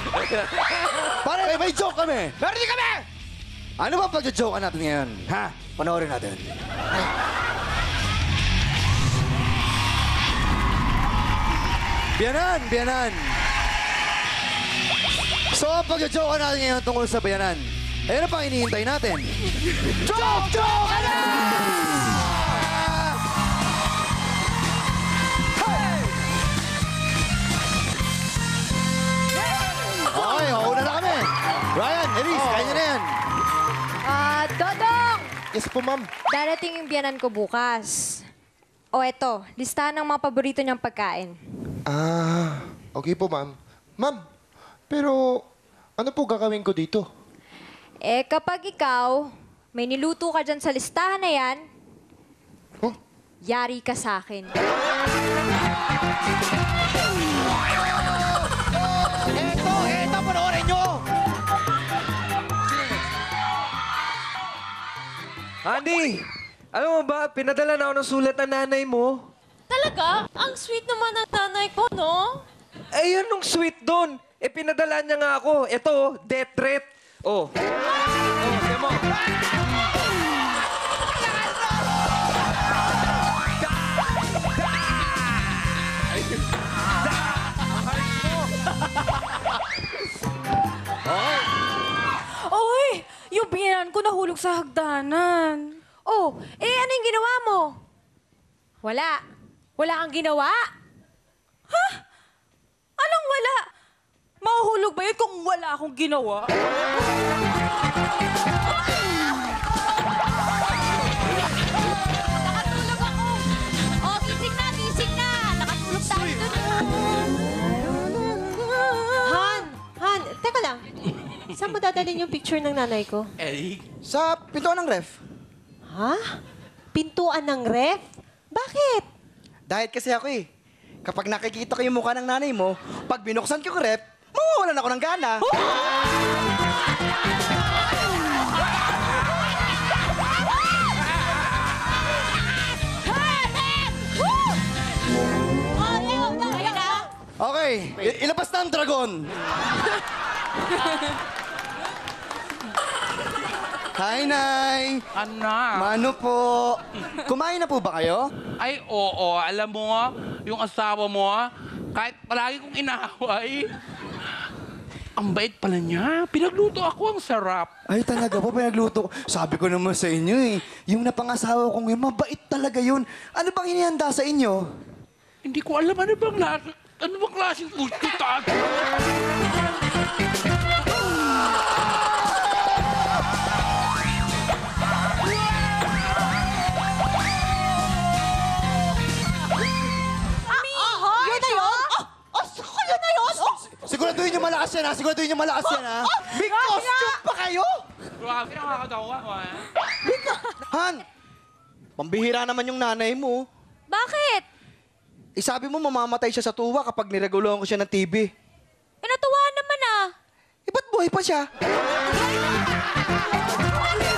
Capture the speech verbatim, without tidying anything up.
Pare, may, may joke kami. Meron din kami! Ano ba pag-joke natin ngayon? Ha? Panoorin natin. Biyenan, Biyenan. So, pag-joke natin ngayon tungkol sa Biyenan. Eh, ano pang hinihintay natin? Joke-Dyokan Na! Okay, mauna na kami. Ryan, Elise, oh. Kanya na yan. Ah, Dodong! Yes po, ma'am. Darating yung biyanan ko bukas. O eto, listahan ng mga paborito niyang pagkain. Ah, okay po, ma'am. Ma'am, pero ano po gagawin ko dito? Eh, kapag ikaw, may niluto ka dyan sa listahan na yan, Huh? yari ka sa akin. Eto, eto, panoorin nyo! Andy, alam mo ba, pinadala na ako ng sulat ng nanay mo. Talaga? Ang sweet naman ng nanay ko, no? Eh, yun nung sweet doon. Eh, pinadala niya nga ako. Ito, death threat. Oh. Oh, tiyan mo. Oy! Yung biyenan ko nahulog sa hagdanan. Oh, eh ano yung ginawa mo? Wala. Wala kang ginawa? Ha? Anong wala? Mahuhulog ba yun kung wala akong ginawa? Nakatulog ako. Oh, gising na, gising na. Nakatulog tayo dun. Han! Han! Teka lang. Saan mo dadalhin yung picture ng nanay ko? Sa pintuan ng ref. Ha? Pintuan ng ref? Bakit? Dahil kasi ako eh. Kapag nakikita ko yung mukha ng nanay mo, pag binuksan ko yung ref, mawawalan ako ng gana. Okay, i- ilabas na ang dragon. Hi, Nay. Anak. Mano po. Kumain na po ba kayo? Ay, oo. Alam mo, yung asawa mo, kahit palagi kong inaaway, ang bait pala niya. Pinagluto ako, ang sarap. Ay, talaga po, pinagluto ko. Sabi ko naman sa inyo eh, yung napangasawa kong yun, mabait talaga yun. Ano bang inihanda sa inyo? Hindi ko alam ano bang lasa. Ano bang klaseng food ko, Tad? Siguraduhin niyo malakas yan ha, siguraduhin niyo malakas yan ha. May costume pa kayo? Grabe, nakakatawa ko, ha? Han, pambihira naman yung nanay mo. Bakit? Eh, sabi mo mamamatay siya sa tuwa kapag nireguluhan ko siya ng T V. Eh, natuwa naman ah. Eh, ba't buhay pa siya?